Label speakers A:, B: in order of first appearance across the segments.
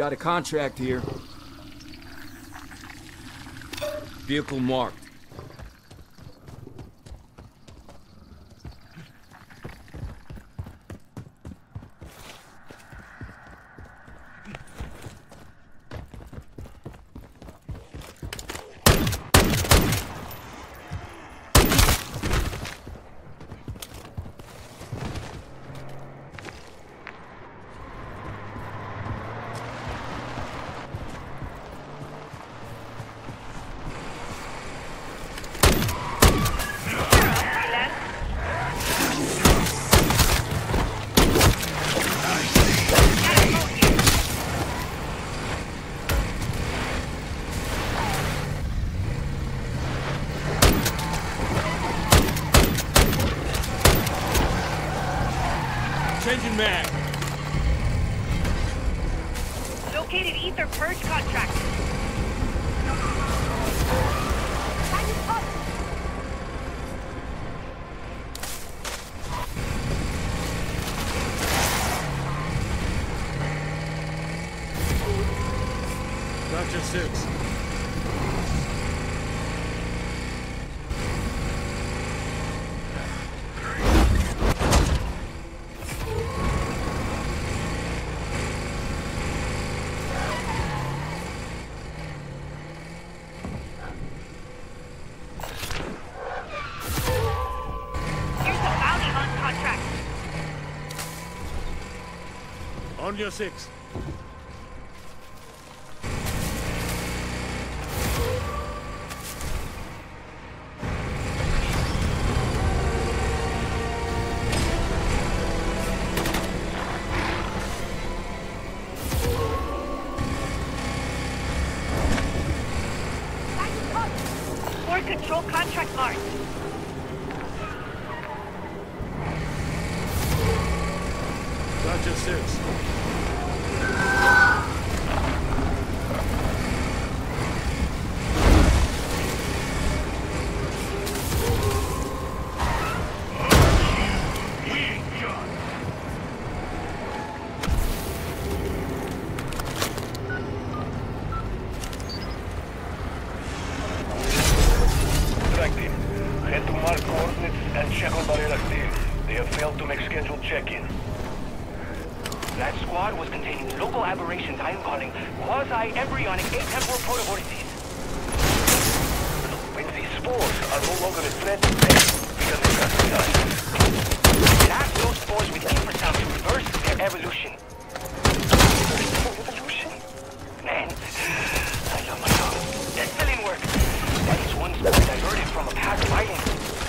A: got a contract here. Vehicle marked.
B: Changing mag.
C: Located ether purge contract.
B: Gotcha 6. On your 6.
C: Port control contract marked.
B: Gotcha 6.
D: Head to mark coordinates and check on barrier active. They have failed to make scheduled check-in.
E: That squad was containing local aberrations I'm calling quasi-embryonic atemporal protovortices.
D: When these spores are no longer a threat, then we can discuss the others.
E: Blast those spores with infrasound to reverse their evolution.
D: Evolution?
E: Man, I love my dog. That's still in work. That is one spore diverted from a path of violence.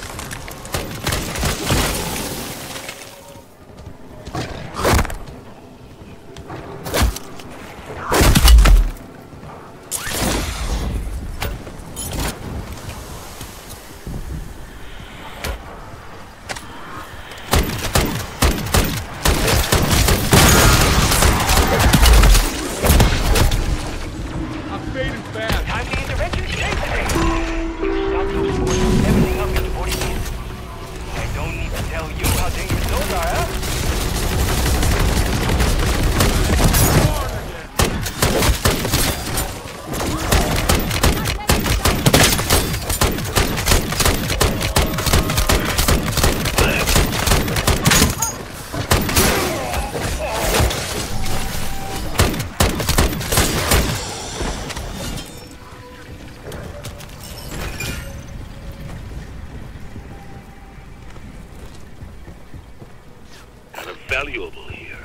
D: Valuable here.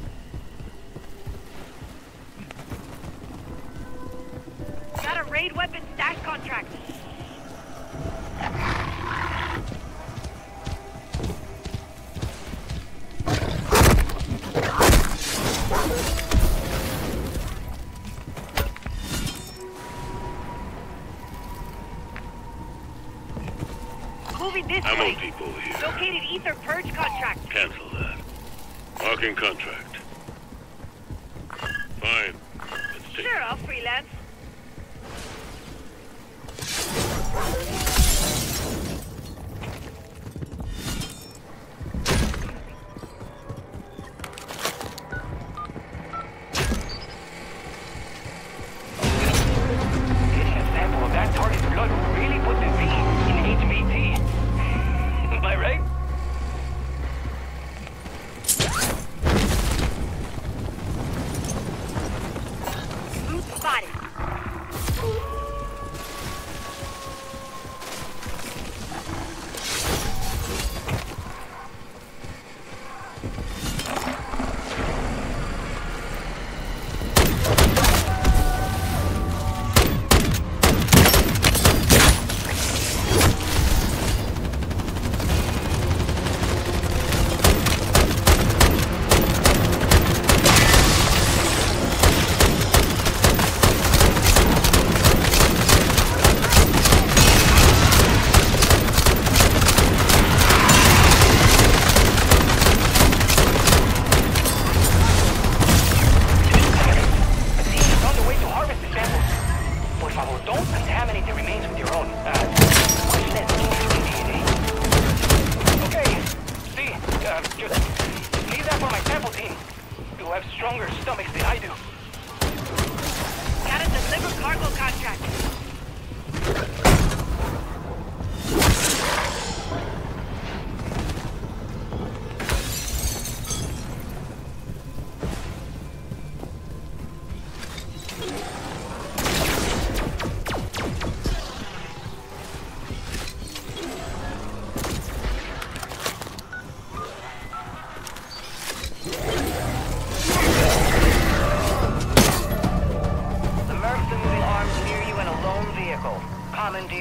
C: Got a raid weapon stash contract. Moving this
D: Ammo
C: way.
D: depot here.
C: Located ether purge contract.
D: Cancel that. Marking contract. Fine. Let's take
C: Sure, I'll freelance.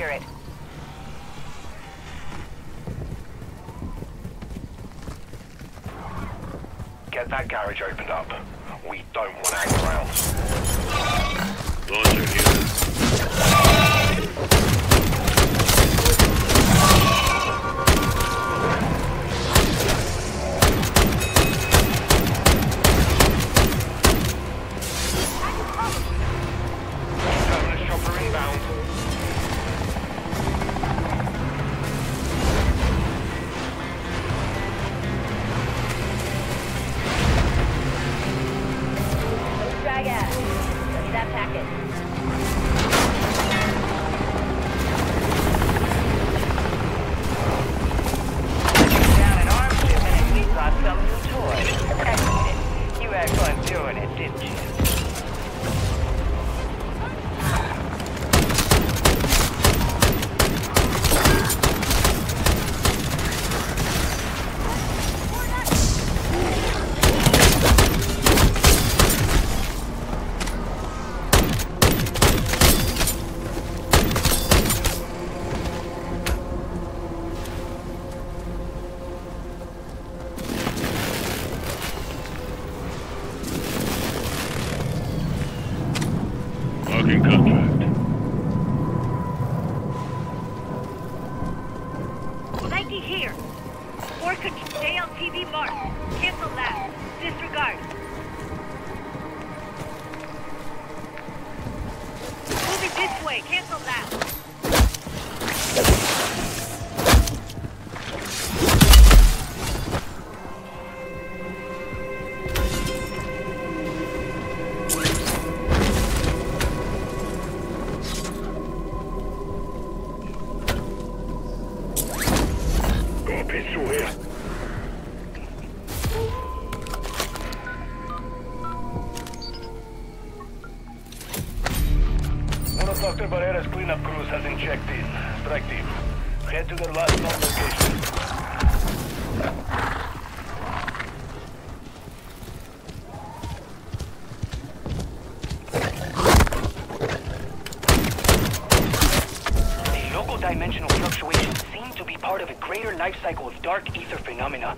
C: clear it.
D: Get that garage opened up. We don't want to hang around.
B: Launcher here.
D: Terminus chopper inbound.
C: Drag out. Give me that packet. Down an arms shipment and you got some new toys. Excellent. You had fun doing it, didn't you?
B: Marking contract.
C: Likey here. Or JLTV mark. Cancel that. Disregard. Moving this way. Cancel that.
B: Copy, through here.
D: One of Dr. Barrera's cleanup crews hasn't checked in. Strike team. Head to their last known location.
E: The local dimensional fluctuations seem to be part of a greater life cycle of dark ether phenomena.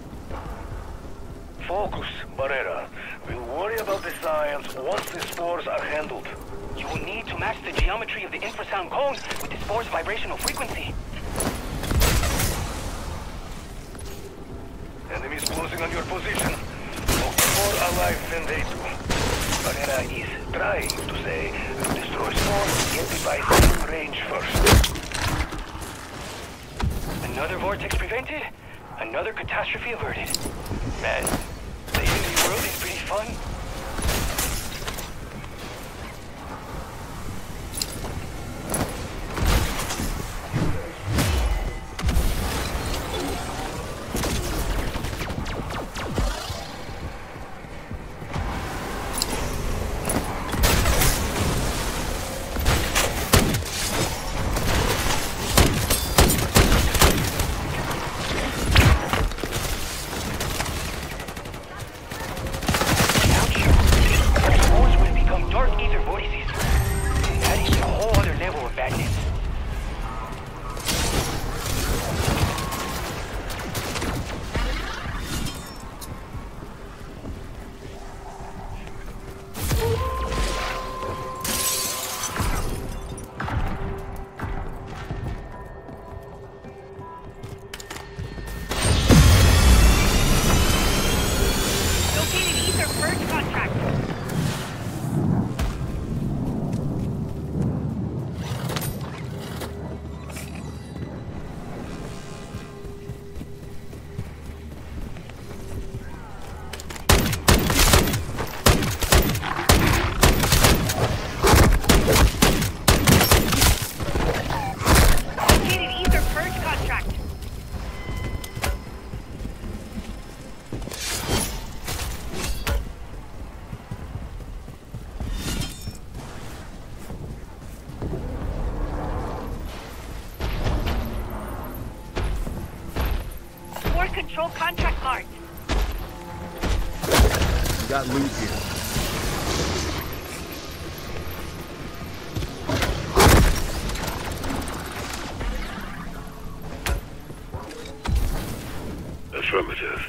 D: Focus, Barrera. We'll worry about the science once the spores are handled.
E: You will need to match the geometry of the infrasound cone with the spore's vibrational frequency.
D: Enemies closing on your position. Look more alive than they do. Barrera is trying to say, destroy spores, get device in range first.
E: Another vortex prevented, another catastrophe averted. Man, the enemy world is pretty fun.
C: Control contract marked.
A: We got loot here.
B: Affirmative.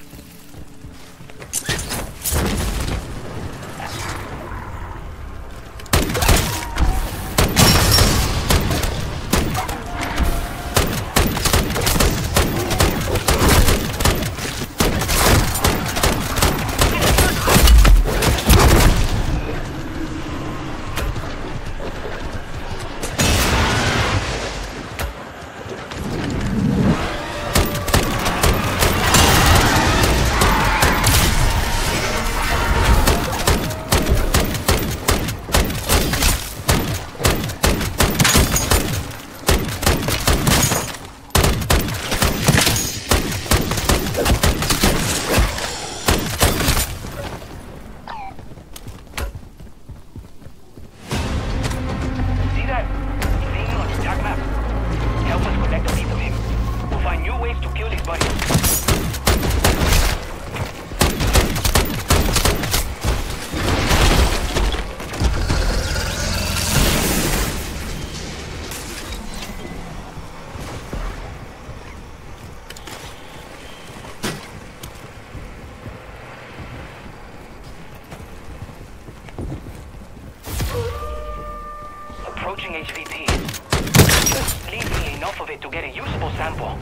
E: Approaching HVT. Just leave me enough of it to get a usable sample.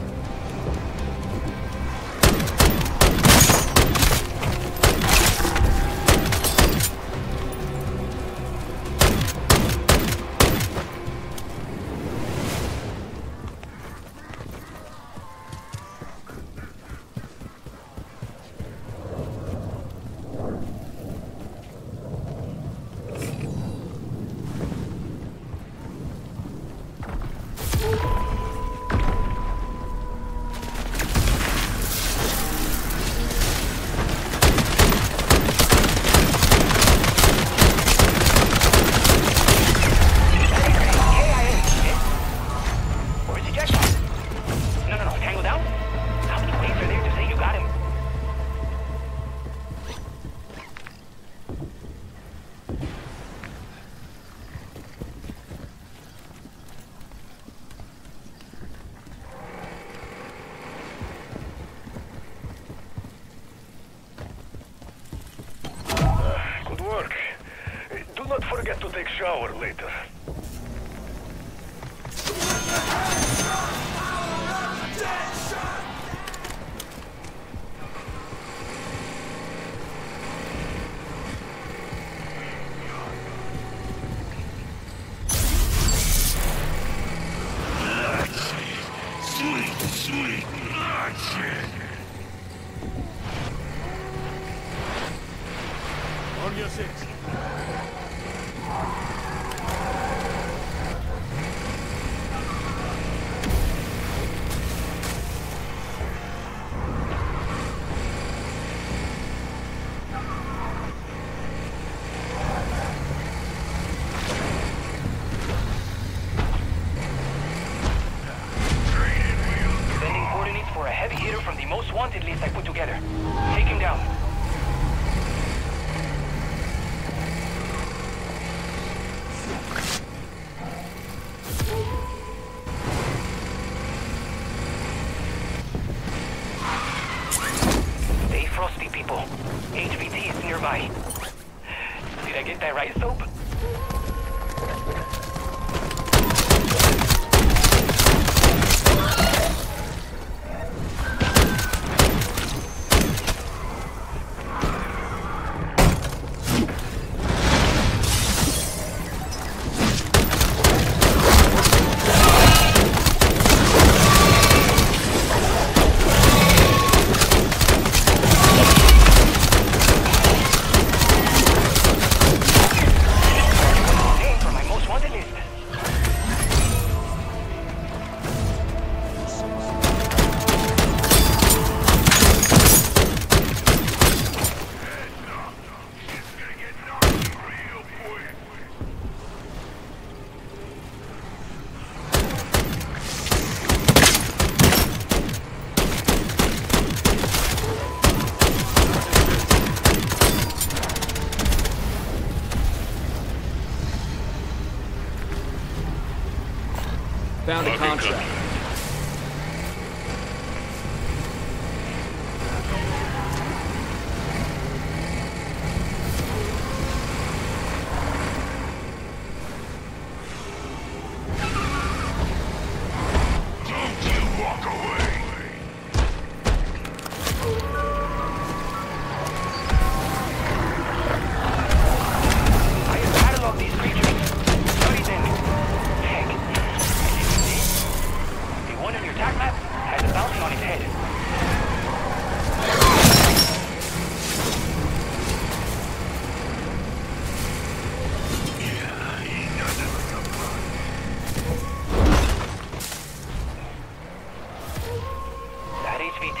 D: Not forget to take shower later.
B: Sweet Marksman.
A: On your six.
E: For a heavy hitter from the most wanted list I put together. Take him down. Stay frosty, people. HVT is nearby. Did I get that right, Soap?
A: Found a contract.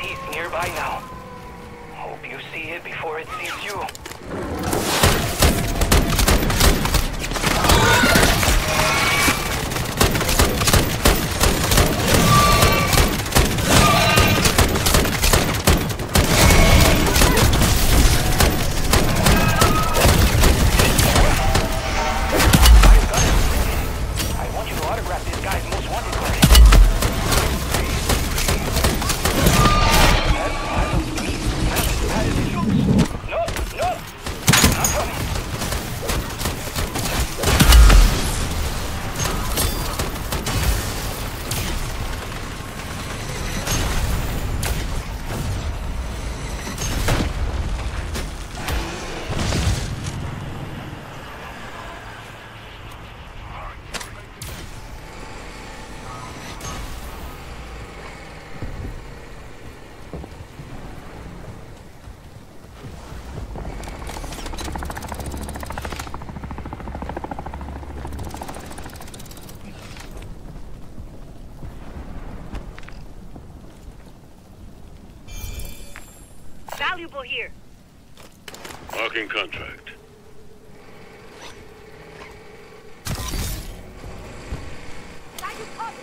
E: He's nearby now. Hope you see it before it sees you.
C: Valuable here.
B: Marking contract.
C: Got you covered.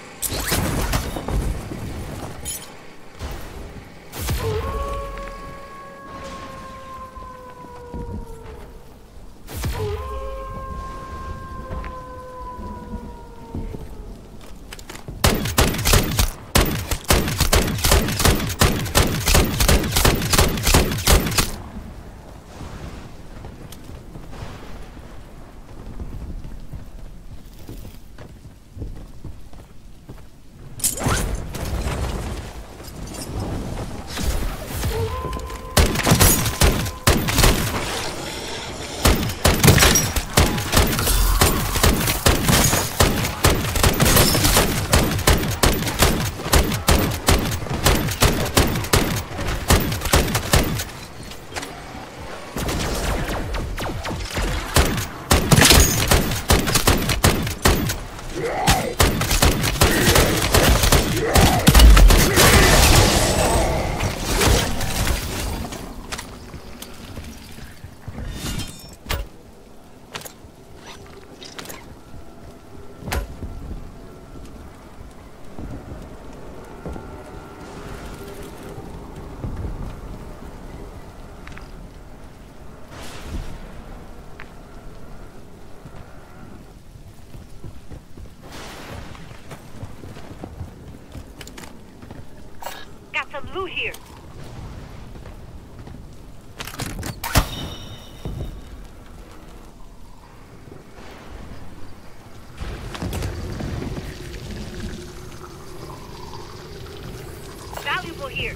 C: Got some loot here. Valuable here.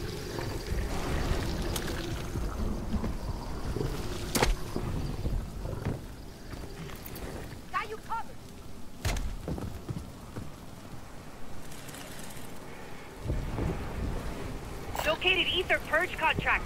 C: Got you covered. Located ether purge contract.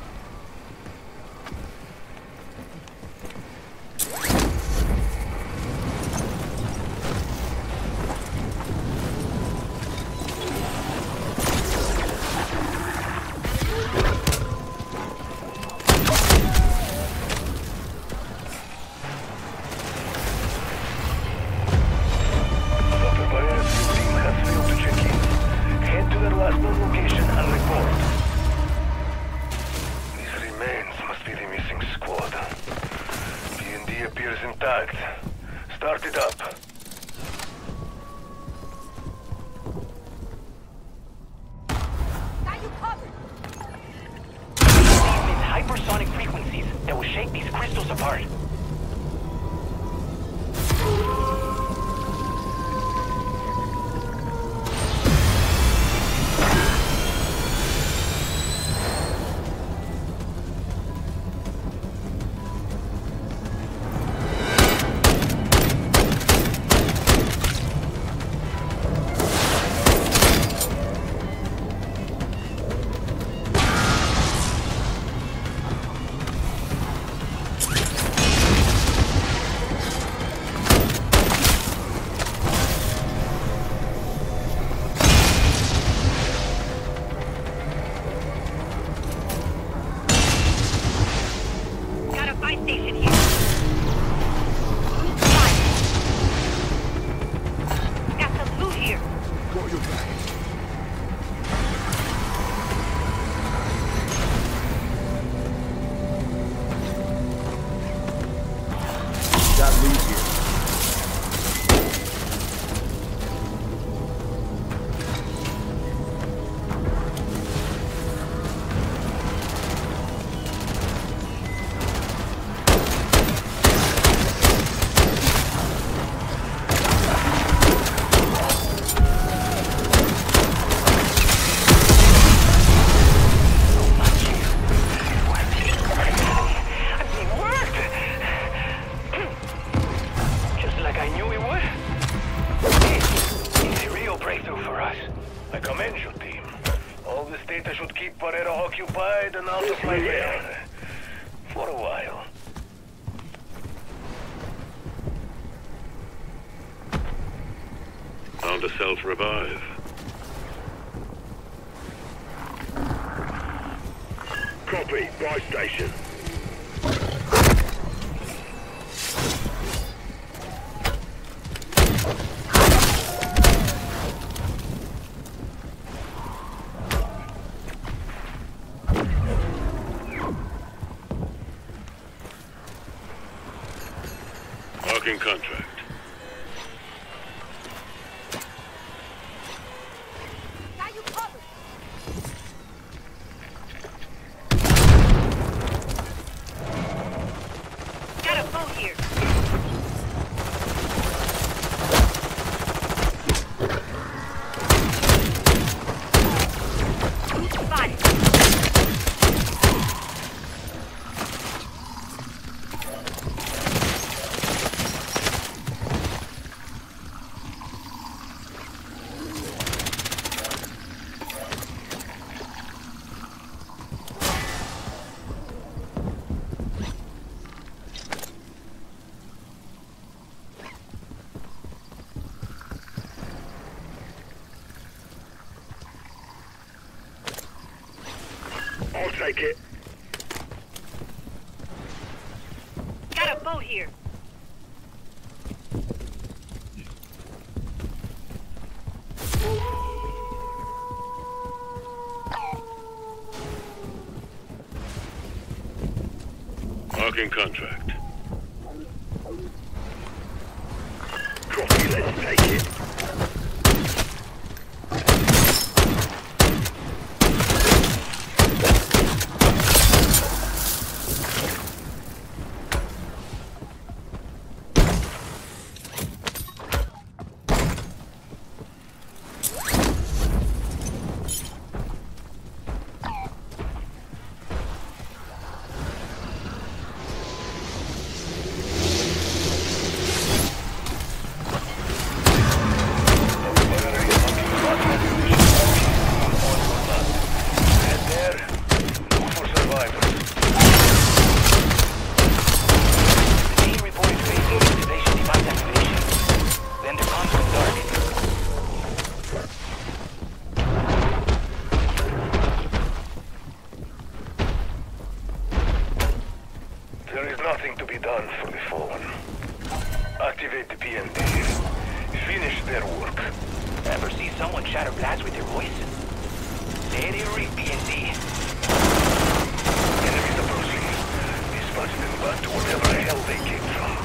D: Start it up.
C: Got you covered.
E: These emit hypersonic frequencies that will shake these crystals apart.
D: Operator occupied and out of my way. For a while.
B: Found a self-revive. Copy, buy station. Marking contract.
F: Got you covered. Got a boat here. Spotted.
B: I'll take it.
F: Got a boat here.
B: Marking contract. Copy, let's take it.
D: There is nothing to be done for the fallen. Activate the PMD. Finish their work.
E: Ever see someone shatter blast with their voice? Steady read, B&D.
D: Enemies approaching. Dispatch them back to whatever the hell they came from.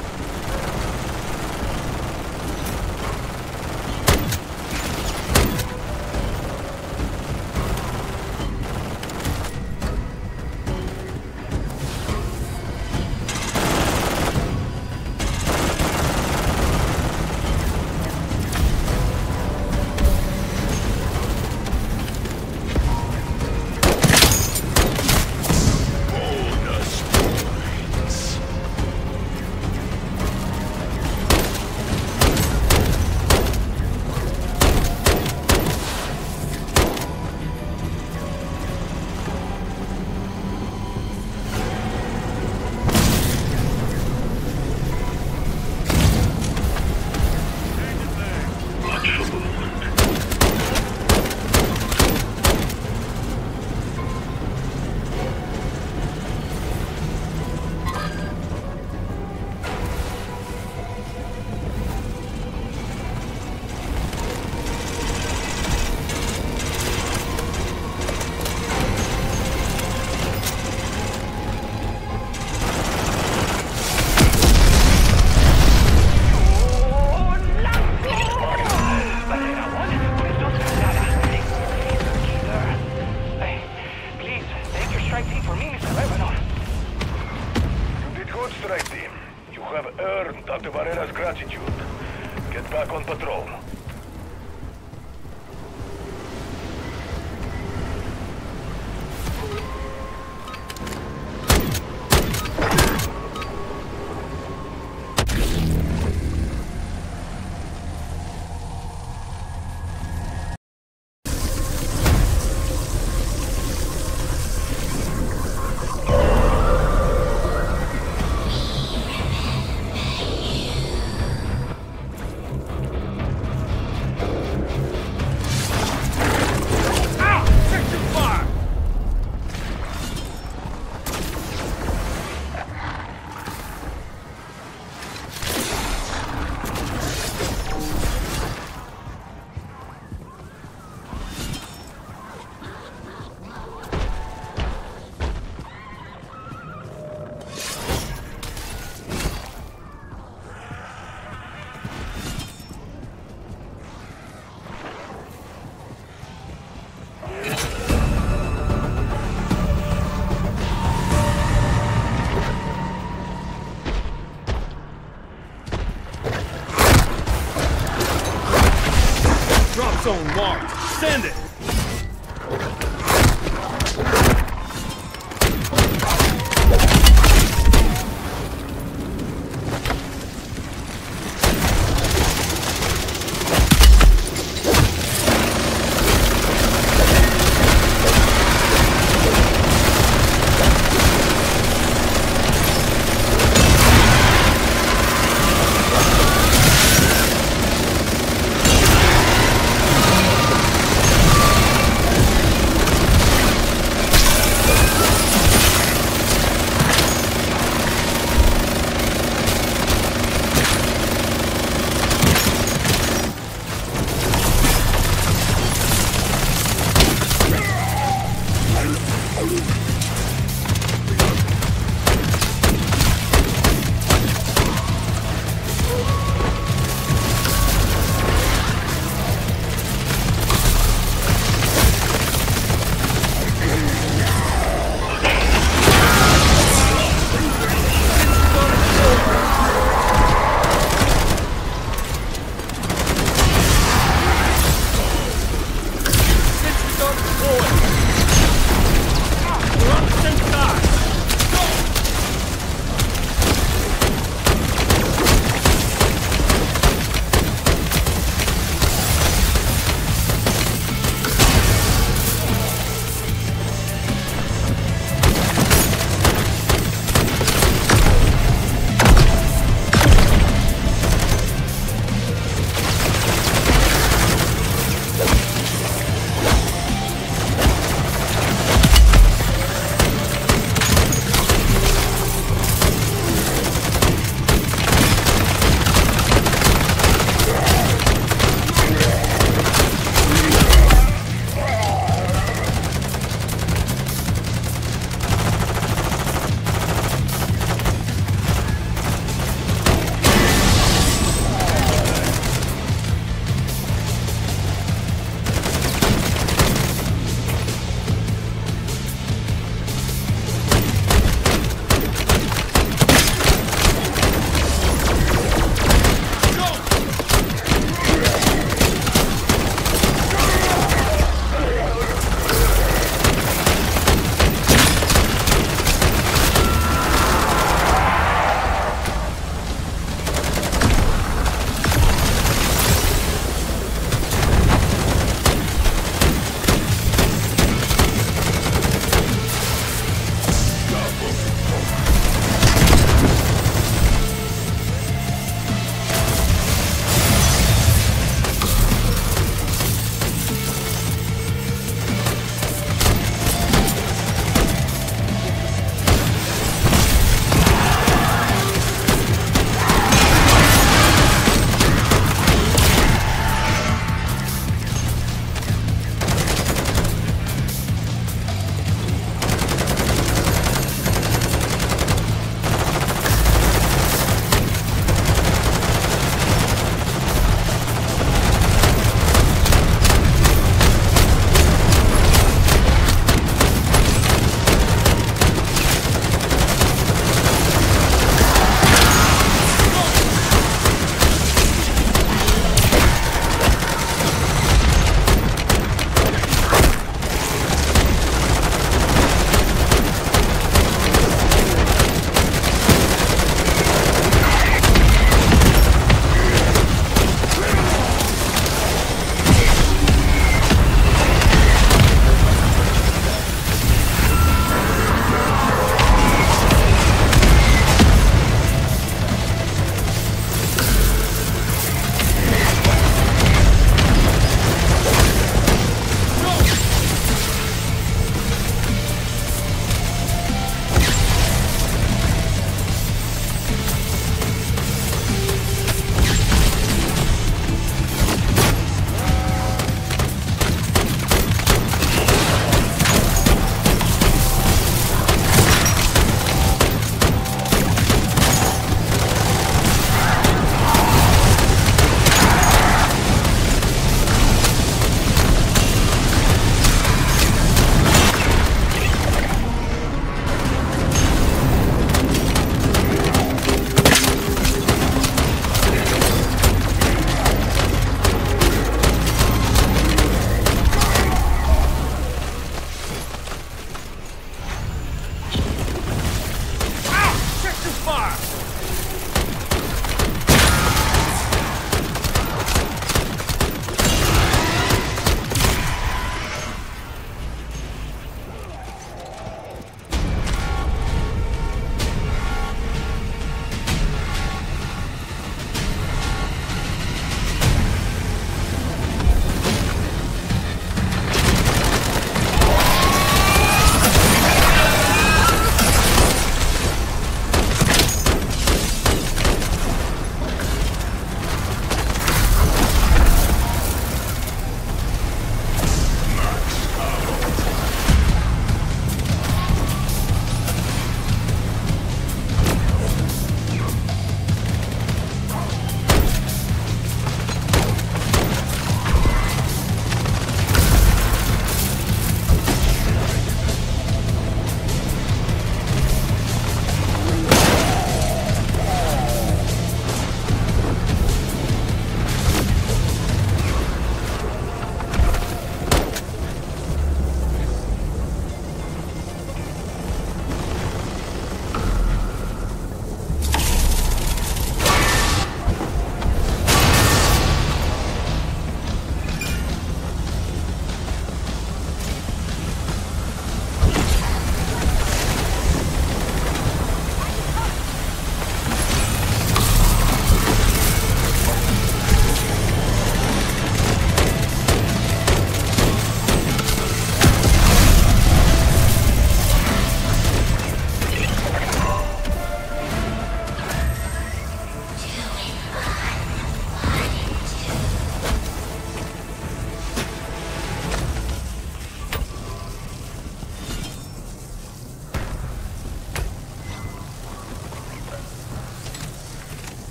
A: Drop zone marked. Send it!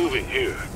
B: Moving here.